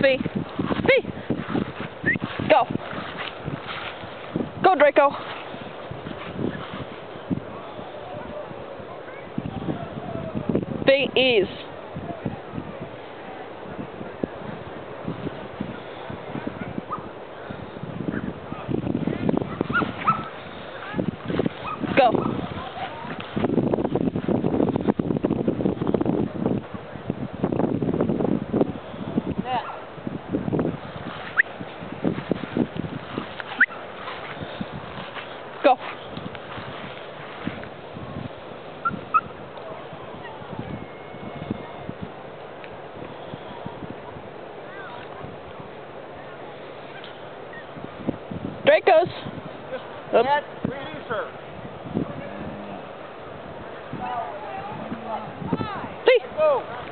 V. V. Go. Go, Draco. V is. Go. Go. Dracos. Net, releaser. See. Go.